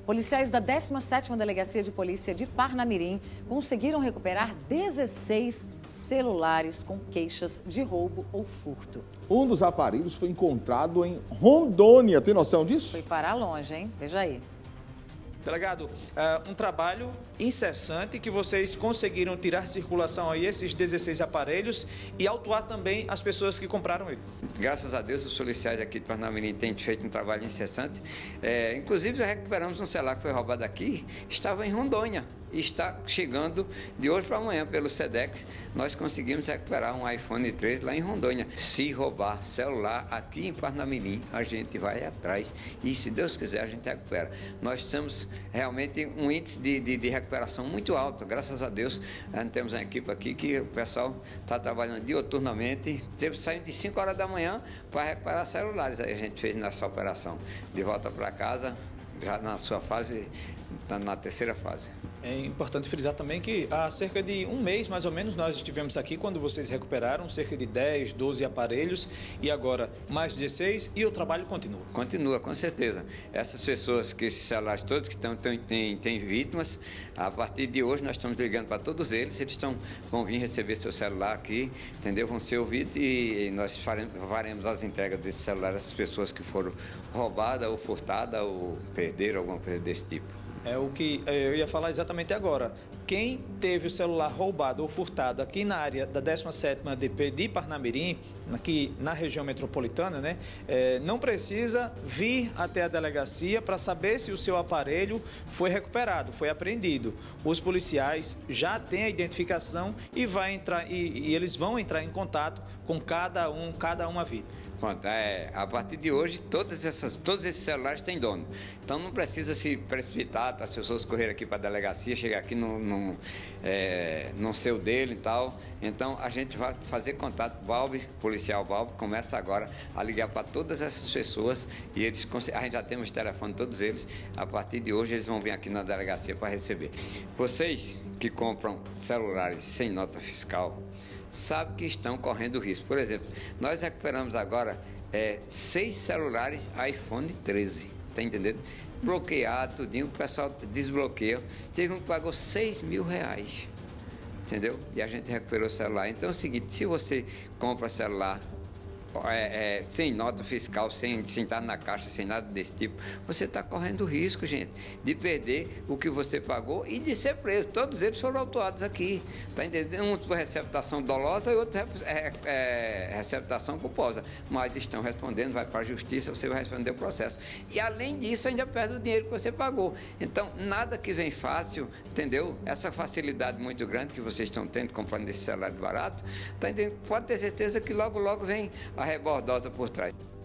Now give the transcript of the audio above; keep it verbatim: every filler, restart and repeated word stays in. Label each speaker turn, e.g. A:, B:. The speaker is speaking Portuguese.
A: Policiais da décima sétima Delegacia de Polícia de Parnamirim conseguiram recuperar dezesseis celulares com queixas de roubo ou furto.
B: Um dos aparelhos foi encontrado em Rondônia. Tem noção disso?
A: Foi parar longe, hein? Veja aí.
C: Delegado, uh, um trabalho incessante que vocês conseguiram tirar de circulação aí esses dezesseis aparelhos e autuar também as pessoas que compraram eles.
D: Graças a Deus, os policiais aqui de Parnamirim têm feito um trabalho incessante. É, inclusive, já recuperamos um celular que foi roubado aqui, estava em Rondônia. E está chegando de hoje para amanhã pelo SEDEX. Nós conseguimos recuperar um iPhone treze lá em Rondônia. Se roubar celular aqui em Parnamirim, a gente vai atrás e, se Deus quiser, a gente recupera. Nós temos realmente um índice de, de, de recuperação muito alto. Graças a Deus, nós temos uma equipe aqui que o pessoal está trabalhando dioturnamente, sempre saindo de cinco horas da manhã para recuperar celulares. Aí a gente fez nessa operação. De volta para casa, já na sua fase, na terceira fase.
C: É importante frisar também que há cerca de um mês, mais ou menos, nós estivemos aqui quando vocês recuperaram cerca de dez, doze aparelhos e agora mais dezesseis e o trabalho continua.
D: Continua, com certeza. Essas pessoas, que esses celulares todos que estão, têm, têm vítimas, a partir de hoje nós estamos ligando para todos eles, eles estão, vão vir receber seu celular aqui, entendeu? Vão ser ouvidos e nós faremos, faremos as entregas desse celular a essas pessoas que foram roubadas ou furtadas ou perderam alguma coisa desse tipo.
C: É o que eu ia falar exatamente agora. Quem teve o celular roubado ou furtado aqui na área da décima sétima D P de Parnamirim, aqui na região metropolitana, né, é, não precisa vir até a delegacia para saber se o seu aparelho foi recuperado, foi apreendido. Os policiais já têm a identificação e, vai entrar, e, e eles vão entrar em contato com cada um, cada uma vítima.
D: Pronto, é, a partir de hoje, todas essas, todos esses celulares têm dono. Então não precisa se precipitar, as pessoas correrem aqui para a delegacia, chegar aqui no, no, é, no seu dele e tal. Então a gente vai fazer contato, Balbi, policial Balbi, começa agora a ligar para todas essas pessoas e eles, a gente já temos o telefone de todos eles. A partir de hoje eles vão vir aqui na delegacia para receber. Vocês que compram celulares sem nota fiscal, sabe que estão correndo risco. Por exemplo, nós recuperamos agora é, seis celulares iPhone treze, tá entendendo? Bloqueado, tudinho, o pessoal desbloqueia. Teve um que pagou seis mil reais, entendeu? E a gente recuperou o celular. Então é o seguinte, se você compra celular É, é, sem nota fiscal, sem, sem estar na caixa, sem nada desse tipo, você está correndo risco, gente, de perder o que você pagou e de ser preso. Todos eles foram autuados aqui, tá entendendo? Um por receptação dolosa e outro é, é, receptação culposa, mas estão respondendo, vai para a justiça, você vai responder o processo. E além disso, ainda perde o dinheiro que você pagou. Então, nada que vem fácil, entendeu? Essa facilidade muito grande que vocês estão tendo comprando esse celular barato, tá entendendo? Pode ter certeza que logo, logo vem a rebordosa por trás.